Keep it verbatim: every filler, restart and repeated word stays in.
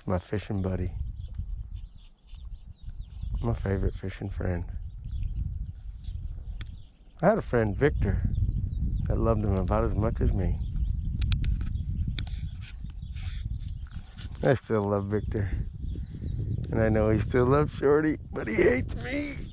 my fishing buddy. My favorite fishing friend. I had a friend, Victor, that loved him about as much as me. I still love Victor. And I know he still loves Shorty, but he hates me.